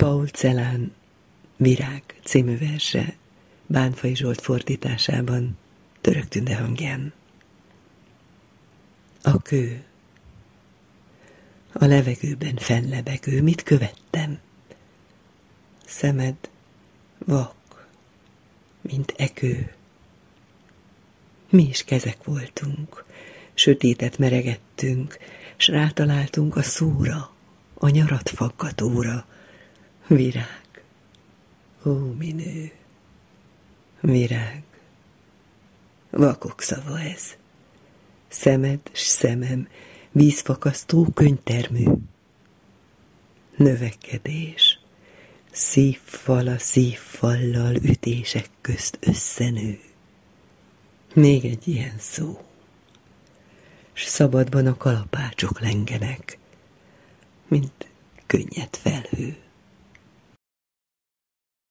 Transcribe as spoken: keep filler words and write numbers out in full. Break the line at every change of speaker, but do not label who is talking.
Paul Celan Virág című verse Bánfai Zsolt fordításában, Török Tünde hangján. A kő. A levegőben fennlebegő, mit követtem? Szemed vak, mint ekő. Mi is kezek voltunk, sötétet meregettünk, s rátaláltunk a szóra, a nyarat faggatóra. Virág, ó minő, virág, vakok szava ez. Szemed s szemem, vízfakasztó könyvtermű. Növekedés, szívfal a szívfallal ütések közt összenő. Még egy ilyen szó, s szabadban a kalapácsok lengenek, mint könnyed felhő.